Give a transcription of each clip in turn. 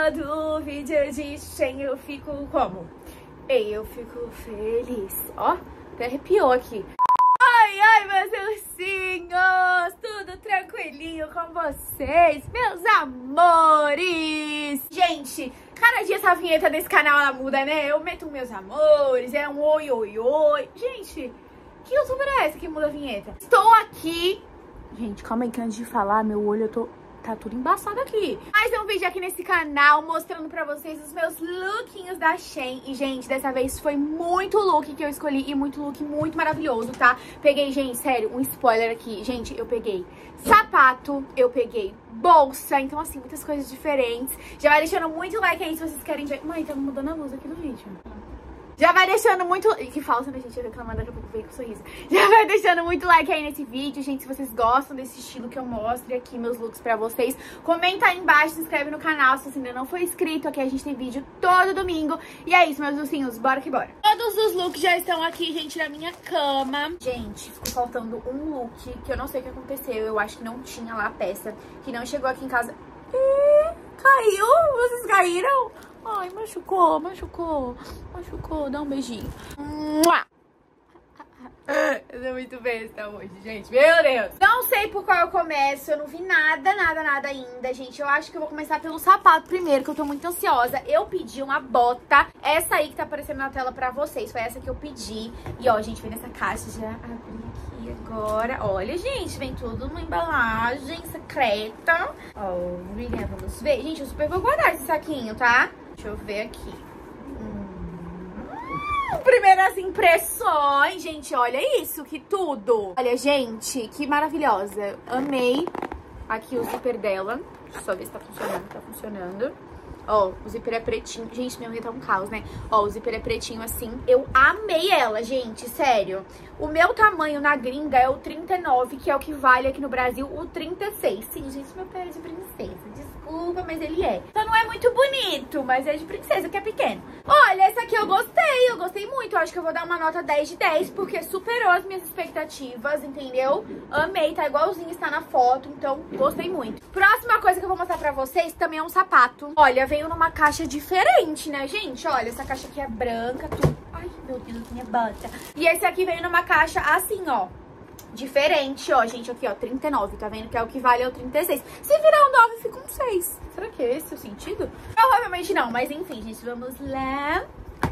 todo vídeo de Shein eu fico como? Eu fico feliz. Ó, até arrepiou aqui. Ai, ai, meus ursinhos! Tudo tranquilinho com vocês, meus amores! Gente, cada dia essa vinheta desse canal ela muda, né? Eu meto meus amores, é um oi, oi, oi. Gente, que youtuber é essa que muda a vinheta? Estou aqui... Gente, calma aí que antes de falar, meu olho, tá tudo embaçado aqui. Mais um vídeo aqui nesse canal mostrando pra vocês os meus lookinhos da Shein. E, gente, dessa vez foi muito look que eu escolhi e muito look muito maravilhoso, tá? Peguei, gente, sério, um spoiler aqui. Gente, eu peguei sapato, eu peguei bolsa, então, assim, muitas coisas diferentes. Já vai deixando muito like aí se vocês querem ver. Mãe, tá mudando a luz aqui no vídeo. Já vai deixando muito... Que falsa, né, gente? Eu reclamando, daqui a pouco veio com sorriso. Já vai deixando muito like aí nesse vídeo, gente. Se vocês gostam desse estilo que eu mostro aqui, meus looks pra vocês, comenta aí embaixo, se inscreve no canal se você ainda não for inscrito. Aqui a gente tem vídeo todo domingo. E é isso, meus ursinhos. Bora que bora. Todos os looks já estão aqui, gente, na minha cama. Gente, ficou faltando um look que eu não sei o que aconteceu. Eu acho que não tinha lá a peça, que não chegou aqui em casa. Caiu? Vocês caíram? Ai, machucou. Dá um beijinho. Eu sou muito besta hoje, gente. Meu Deus. Não sei por qual eu começo. Eu não vi nada ainda, gente. Eu acho que eu vou começar pelo sapato primeiro, que eu tô muito ansiosa. Eu pedi uma bota. Essa aí que tá aparecendo na tela pra vocês. Foi essa que eu pedi. E, ó, gente, vem nessa caixa. Já abri aqui agora. Olha, gente, vem tudo numa embalagem secreta. Olha, vamos ver. Gente, eu super vou guardar esse saquinho, tá? Deixa eu ver aqui. Primeiras impressões, gente, olha isso, que tudo. Olha, gente, que maravilhosa. Amei aqui o zíper dela. Deixa eu só ver se tá funcionando, Ó, o zíper é pretinho. Gente, minha unha tá um caos, né? Ó, o zíper é pretinho assim. Eu amei ela, gente, sério. O meu tamanho na gringa é o 39, que é o que vale aqui no Brasil o 36. Sim, gente, meu pé é de princesa. Desculpa, mas ele é. Então não é muito bonito, mas é de princesa, que é pequeno. Olha, essa aqui eu gostei muito. Eu acho que eu vou dar uma nota 10 de 10, porque superou as minhas expectativas, entendeu? Amei, tá igualzinho está na foto, então gostei muito. Próxima coisa que eu vou mostrar pra vocês também é um sapato. Olha, veio numa caixa diferente, né, gente? Olha, essa caixa aqui é branca, tudo. Ai, meu Deus, minha bota. E esse aqui veio numa caixa assim, ó. Diferente, ó, gente, aqui, ó, 39, tá vendo? Que é o que vale ao 36. Se virar um 9, fica um 6. Será que é esse o sentido? Provavelmente não, mas enfim, gente, vamos lá.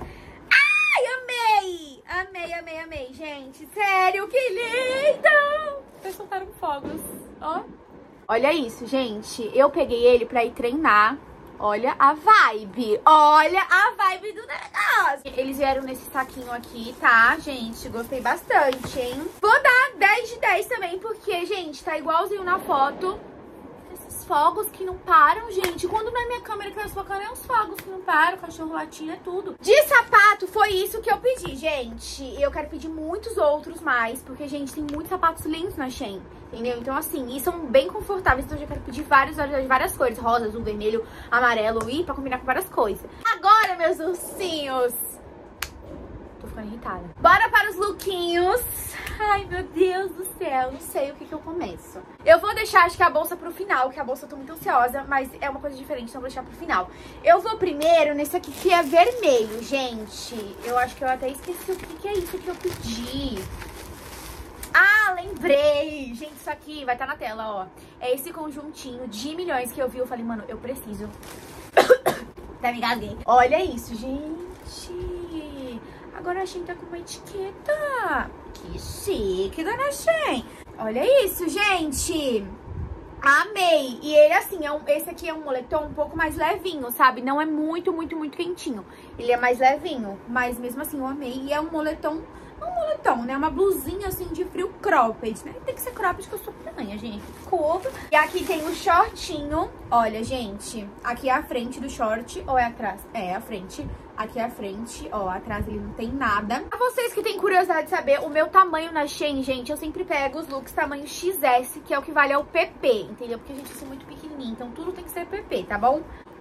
Ai, amei, gente. Sério, que lindo! Vocês soltaram fogos, ó. Olha isso, gente. Eu peguei ele pra ir treinar. Olha a vibe do negócio. Eles vieram nesse saquinho aqui, tá, gente? Gostei bastante, hein? Vou dar 10 de 10 também, porque, gente, tá igualzinho na foto. Esses fogos que não param, gente. Quando na minha câmera que tá focando, é os fogos que não param, cachorro latindo, é tudo. De sapato, foi isso que eu pedi, gente. Eu quero pedir muitos outros mais, porque, gente, tem muitos sapatos lindos na Shein. Entendeu? Então, assim, e são bem confortáveis. Então, eu já quero pedir várias cores. Rosa, azul, vermelho, amarelo. E pra combinar com várias coisas. Agora, meus ursinhos. Tô ficando irritada. Bora para os lookinhos. Ai, meu Deus do céu. Não sei o que eu começo. Eu vou deixar, acho que a bolsa pro final. Que a bolsa eu tô muito ansiosa. Mas é uma coisa diferente, então eu vou deixar pro final. Eu vou primeiro nesse aqui que é vermelho, gente. Eu acho que eu até esqueci o que é isso que eu pedi. Ah, lembrei! Gente, isso aqui vai estar na tela, ó. É esse conjuntinho de milhões que eu vi. Eu falei, mano, eu preciso. Tá, me engasguei. Olha isso, gente. Agora a Shein tá com uma etiqueta. Que chique, dona Shein. Olha isso, gente. Amei. E ele, assim, esse aqui é um moletom um pouco mais levinho, sabe? Não é muito quentinho. Ele é mais levinho. Mas mesmo assim, eu amei. E é um moletom... né? Uma blusinha, assim, de frio cropped, né? Tem que ser cropped, que eu sou piranha, gente. Curto. E aqui tem um shortinho. Olha, gente. Aqui é a frente do short. Ou é atrás? É, a frente. Aqui é a frente. Ó, atrás ele não tem nada. Pra vocês que têm curiosidade de saber o meu tamanho na Shein, gente, eu sempre pego os looks tamanho XS, que é o que vale ao PP, entendeu? Porque, gente, eu sou muito pequenininha, então tudo tem que ser PP, tá bom?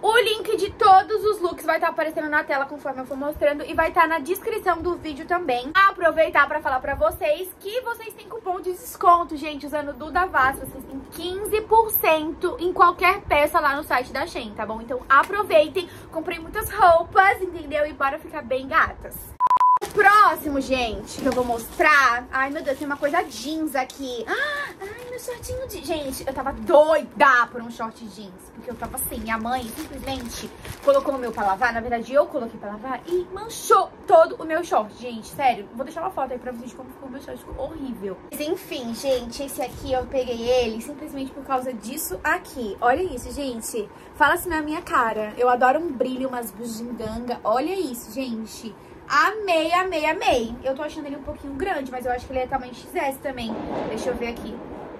O link de todos os looks vai estar aparecendo na tela conforme eu for mostrando e vai estar na descrição do vídeo também. Aproveitar para falar para vocês que vocês têm cupom de desconto, gente, usando Duda Vaz. Vocês têm 15% em qualquer peça lá no site da Shein, tá bom? Então aproveitem, comprei muitas roupas, entendeu? E bora ficar bem gatas. O próximo, gente, que eu vou mostrar... Ai, meu Deus, tem uma coisa jeans aqui. Ai, meu shortinho de... Gente, eu tava doida por um short jeans. Porque eu tava assim, minha mãe simplesmente colocou o meu pra lavar. Na verdade, eu coloquei pra lavar e manchou todo o meu short. Gente, sério, vou deixar uma foto aí pra vocês de como ficou o meu short. Ficou horrível. Mas enfim, gente, esse aqui eu peguei ele simplesmente por causa disso aqui. Olha isso, gente. Fala assim na minha cara. Eu adoro um brilho, umas bugiganga. Olha isso, gente. Amei, amei, amei. Eu tô achando ele um pouquinho grande, mas eu acho que ele é tamanho XS também. Deixa eu ver aqui.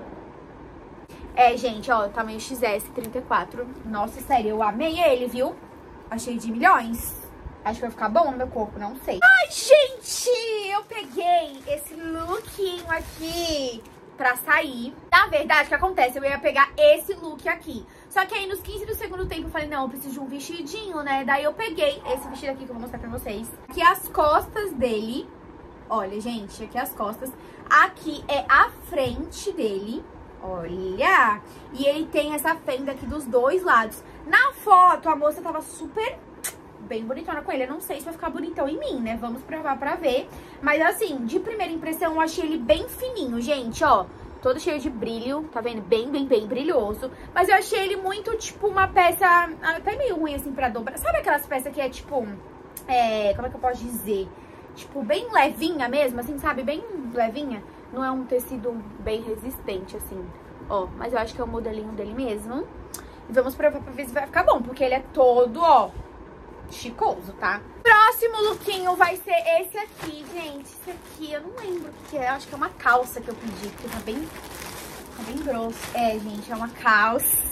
É, gente, ó, tamanho XS, 34. Nossa, sério, eu amei ele, viu? Achei de milhões. Acho que vai ficar bom no meu corpo, não sei. Ai, gente, eu peguei esse lookinho aqui pra sair. Na verdade, o que acontece? Eu ia pegar esse look aqui. Só que aí nos 15 do segundo tempo eu falei, não, eu preciso de um vestidinho, né? Daí eu peguei esse vestido aqui que eu vou mostrar pra vocês. Aqui as costas dele. Olha, gente, aqui as costas. Aqui é a frente dele. Olha! E ele tem essa fenda aqui dos dois lados. Na foto, a moça tava super bem bonitona com ele. Eu não sei se vai ficar bonitão em mim, né? Vamos provar pra ver. Mas assim, de primeira impressão, eu achei ele bem fininho, gente, ó. Todo cheio de brilho, tá vendo? Bem, bem, bem brilhoso. Mas eu achei ele muito, tipo, uma peça até meio ruim, assim, pra dobrar. Sabe aquelas peças que é, tipo, como é que eu posso dizer? Tipo, bem levinha mesmo, assim, sabe? Bem levinha. Não é um tecido bem resistente, assim. Ó, mas eu acho que é o modelinho dele mesmo. E vamos provar pra ver se vai ficar bom, porque ele é todo, ó, chicoso, tá? Próximo lookinho vai ser esse aqui, gente. Esse aqui, eu não lembro o que é. Eu acho que é uma calça que eu pedi, porque tá bem grosso. É, gente, é uma calça.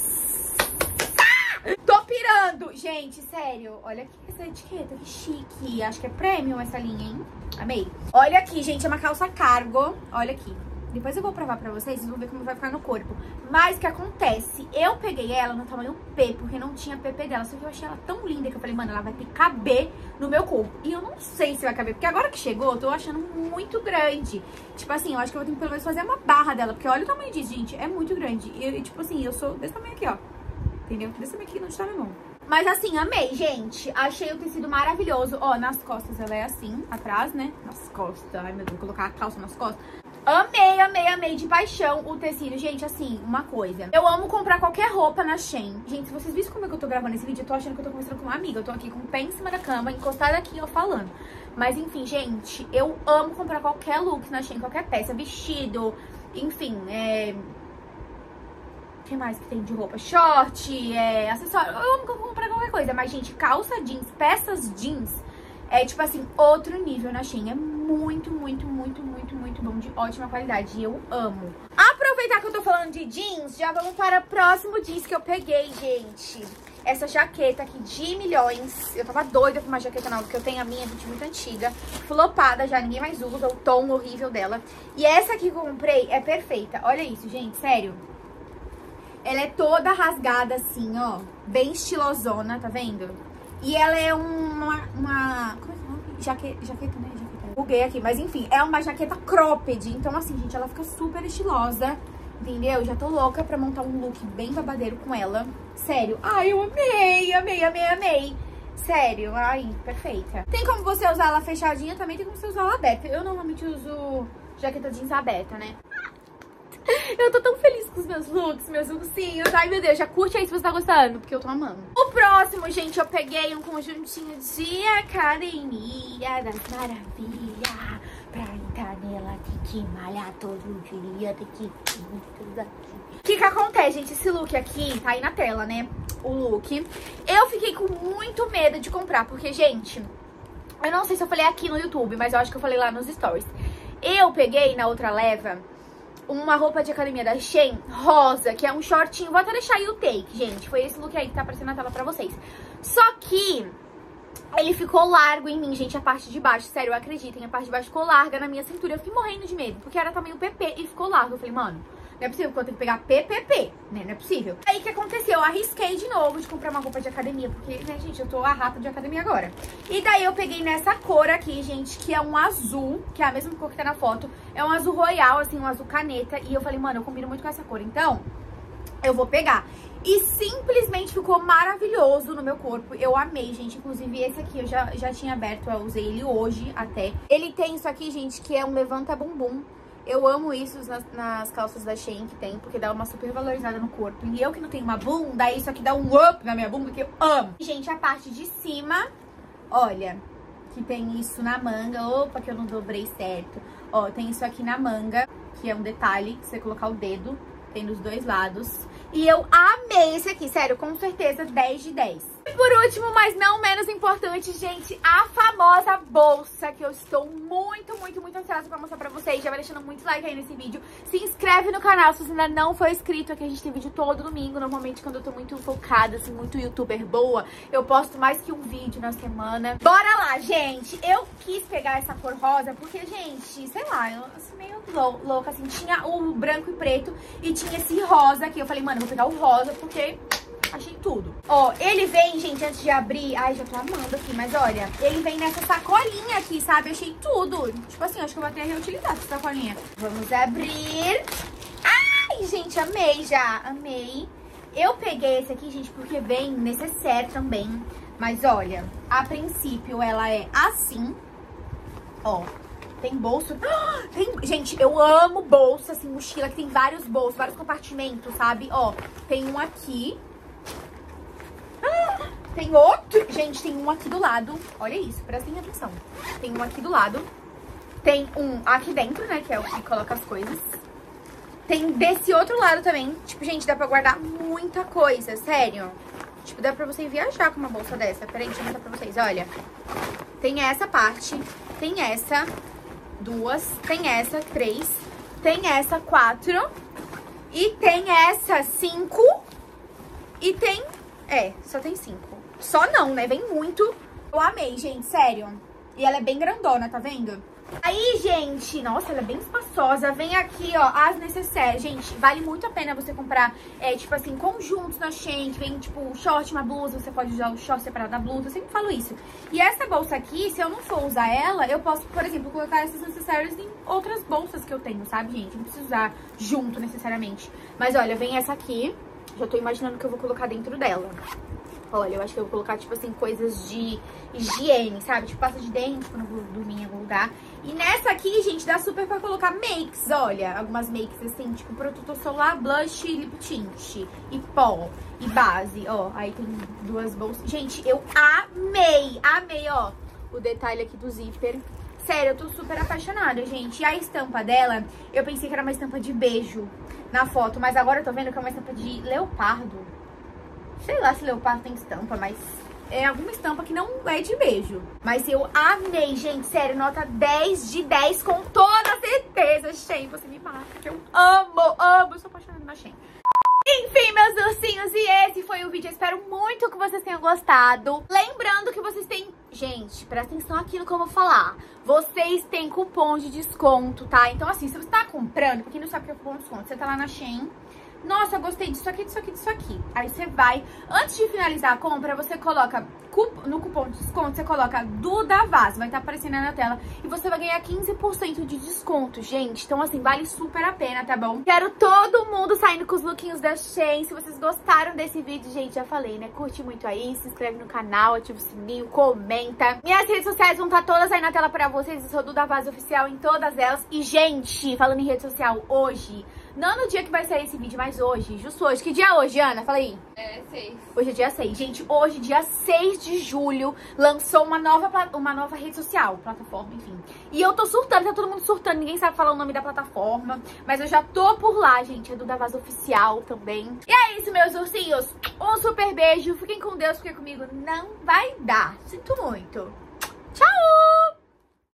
Tô pirando! Gente, sério, olha aqui essa etiqueta, que chique. Acho que é premium essa linha, hein? Amei. Olha aqui, gente, é uma calça cargo. Olha aqui. Depois eu vou provar pra vocês vão ver como vai ficar no corpo. Mas o que acontece? Eu peguei ela no tamanho P, porque não tinha PP dela. Só que eu achei ela tão linda que eu falei, mano, ela vai ter que caber no meu corpo. E eu não sei se vai caber, porque agora que chegou, eu tô achando muito grande. Tipo assim, eu acho que eu vou ter que pelo menos fazer uma barra dela, porque olha o tamanho disso, gente, é muito grande. E tipo assim, eu sou desse tamanho aqui, ó. Entendeu? Desse tamanho aqui, não está na mão. Mas assim, amei, gente. Achei o tecido maravilhoso. Ó, nas costas ela é assim, atrás, né? Nas costas. Ai, meu Deus, vou colocar a calça nas costas. Amei, amei, amei de paixão o tecido. Gente, assim, uma coisa. Eu amo comprar qualquer roupa na Shein. Gente, se vocês viram como é que eu tô gravando esse vídeo, eu tô achando que eu tô conversando com uma amiga. Eu tô aqui com o pé em cima da cama, encostada aqui, ó, falando. Mas enfim, gente, eu amo comprar qualquer look na Shein, qualquer peça, vestido, enfim, o que mais que tem de roupa? Short, acessório. Eu amo comprar qualquer coisa. Mas, gente, calça jeans, peças jeans, é tipo assim, outro nível na Shein. É muito, muito, muito, muito, muito bom, de ótima qualidade. E eu amo. Aproveitar que eu tô falando de jeans, já vamos para o próximo jeans que eu peguei, gente. Essa jaqueta aqui de milhões. Eu tava doida por uma jaqueta nova, porque eu tenho a minha, gente, muito antiga. Flopada já, ninguém mais usa, o tom horrível dela. E essa aqui que eu comprei é perfeita. Olha isso, gente, sério. Ela é toda rasgada assim, ó. Bem estilosona, tá vendo? E ela é uma como é que é o nome? Jaqueta, né? Jaqueta. Buguei aqui, mas enfim, é uma jaqueta cropped. Então assim, gente, ela fica super estilosa, entendeu? Já tô louca pra montar um look bem babadeiro com ela. Sério, ai, eu amei, amei, amei, amei. Sério, ai, perfeita. Tem como você usar ela fechadinha, também tem como você usar ela aberta. Eu normalmente uso jaqueta jeans aberta, né? Eu tô tão feliz com os meus looks, meus ursinhos. Ai, meu Deus, já curte aí se você tá gostando, porque eu tô amando. O próximo, gente, eu peguei um conjuntinho de Academia das Maravilhas. Pra entrar nela, tem que malhar todo dia, tem que... O que acontece, gente? Esse look aqui, tá aí na tela, né? O look. Eu fiquei com muito medo de comprar, porque, gente, eu não sei se eu falei aqui no YouTube, mas eu acho que eu falei lá nos stories. Eu peguei na outra leva uma roupa de academia da Shein rosa, que é um shortinho. Vou até deixar aí o take, gente. Foi esse look aí que tá aparecendo na tela pra vocês. Só que ele ficou largo em mim, gente, a parte de baixo. Sério, acreditem, a parte de baixo ficou larga na minha cintura. Eu fiquei morrendo de medo, porque era tamanho PP e ficou largo. Eu falei, mano, Não é possível que eu tenho que pegar PPP, né? Não é possível. Aí, o que aconteceu? Eu arrisquei de novo de comprar uma roupa de academia, porque, né, gente, eu tô a rata de academia agora. E daí eu peguei nessa cor aqui, gente, que é um azul, que é a mesma cor que tá na foto. É um azul royal, assim, um azul caneta. E eu falei, mano, eu combino muito com essa cor, então eu vou pegar. E simplesmente ficou maravilhoso no meu corpo. Eu amei, gente. Inclusive, esse aqui eu já tinha aberto, eu usei ele hoje até. Ele tem isso aqui, gente, que é um levanta-bumbum. Eu amo isso nas calças da Shein que tem, porque dá uma super valorizada no corpo. E eu que não tenho uma bunda, isso aqui dá um up na minha bunda, que eu amo. Gente, a parte de cima, olha, que tem isso na manga. Opa, que eu não dobrei certo. Ó, tem isso aqui na manga, que é um detalhe, que você colocar o dedo. Tem dos dois lados. E eu amei esse aqui, sério, com certeza 10 de 10. E por último, mas não menos importante, gente, a famosa bolsa, que eu estou muito ansiosa pra mostrar pra vocês. Já vai deixando muito like aí nesse vídeo. Se inscreve no canal se você ainda não for inscrito. Aqui a gente tem vídeo todo domingo. Normalmente, quando eu tô muito focada, assim, muito youtuber boa, eu posto mais que um vídeo na semana. Bora lá, gente! Eu quis pegar essa cor rosa porque, gente, sei lá, eu assim, meio louca, assim. Tinha o branco e preto e tinha esse rosa aqui. Eu falei, mano, eu vou pegar o rosa porque achei tudo. Ó, ele vem, gente, antes de abrir... Ai, já tô amando aqui, mas olha, ele vem nessa sacolinha aqui, sabe? Achei tudo. Tipo assim, acho que eu vou até reutilizar essa sacolinha. Vamos abrir. Ai, gente, amei já. Amei. Eu peguei esse aqui, gente, porque vem necessaire também. Mas olha, a princípio ela é assim. Ó. Tem bolso. Gente, eu amo bolsa, assim, mochila, que tem vários bolsos, vários compartimentos, sabe? Ó, tem um aqui. Tem outro. Gente, tem um aqui do lado. Olha isso, prestem atenção. Tem um aqui do lado. Tem um aqui dentro, né, que é o que coloca as coisas. Tem desse outro lado também. Tipo, gente, dá pra guardar muita coisa, sério. Tipo, dá pra você viajar com uma bolsa dessa. Peraí, deixa eu mostrar pra vocês, olha. Tem essa parte, tem essa... 2, tem essa 3, tem essa 4 e tem essa 5 e tem... só tem 5. Só não, né? Vem muito. Eu amei, gente, sério. E ela é bem grandona, tá vendo? Aí, gente, nossa, ela é bem espaçosa. Vem aqui, ó, as necessaires. Gente, vale muito a pena você comprar, tipo assim, conjuntos na Shein. Vem, tipo, um short, uma blusa. Você pode usar o short separado da blusa. Eu sempre falo isso. E essa bolsa aqui, se eu não for usar ela, eu posso, por exemplo, colocar essas necessaires em outras bolsas que eu tenho, sabe, gente? Não preciso usar junto, necessariamente. Mas, olha, vem essa aqui. Já tô imaginando que eu vou colocar dentro dela. Olha, eu acho que eu vou colocar, tipo assim, coisas de higiene, sabe? Tipo, pasta de dente, quando eu vou dormir em algum lugar. E nessa aqui, gente, dá super pra colocar makes, olha. Algumas makes, assim, tipo, protetor solar, blush, lip tint. E pó, e base, ó. Aí tem duas bolsas. Gente, eu amei, ó. O detalhe aqui do zíper. Sério, eu tô super apaixonada, gente. E a estampa dela, eu pensei que era uma estampa de beijo na foto. Mas agora eu tô vendo que é uma estampa de leopardo. Sei lá se leopardo tem estampa, mas é alguma estampa que não é de beijo. Mas eu amei, gente, sério, nota 10 de 10 com toda certeza. Shein, você me mata, porque eu amo, eu sou apaixonada na Shein. Enfim, meus ursinhos, e esse foi o vídeo. Eu espero muito que vocês tenham gostado. Lembrando que vocês têm... Gente, presta atenção aqui no que eu vou falar. Vocês têm cupom de desconto, tá? Então, assim, se você tá comprando, pra quem não sabe o que é cupom de desconto, você tá lá na Shein. Nossa, eu gostei disso aqui, disso aqui, disso aqui. Aí você vai, antes de finalizar a compra, você coloca, no cupom de desconto, você coloca Duda Vaz, vai estar aparecendo aí na tela. E você vai ganhar 15% de desconto, gente. Então, assim, vale super a pena, tá bom? Quero todo mundo saindo com os lookinhos da Shein. Se vocês gostaram desse vídeo, gente, já falei, né? Curte muito aí, se inscreve no canal, ativa o sininho, comenta. Minhas redes sociais vão estar todas aí na tela pra vocês. Eu sou Duda Vaz Oficial em todas elas. E, gente, falando em rede social, hoje... Não no dia que vai sair esse vídeo, mas hoje, justo hoje. Que dia é hoje, Ana? Fala aí. É 6. Hoje é dia 6. Gente, hoje, dia 6 de julho, lançou uma nova rede social, plataforma, enfim. E eu tô surtando, tá todo mundo surtando, ninguém sabe falar o nome da plataforma. Mas eu já tô por lá, gente, é Duda Vaz Oficial também. E é isso, meus ursinhos. Um super beijo, fiquem com Deus, porque comigo não vai dar. Sinto muito.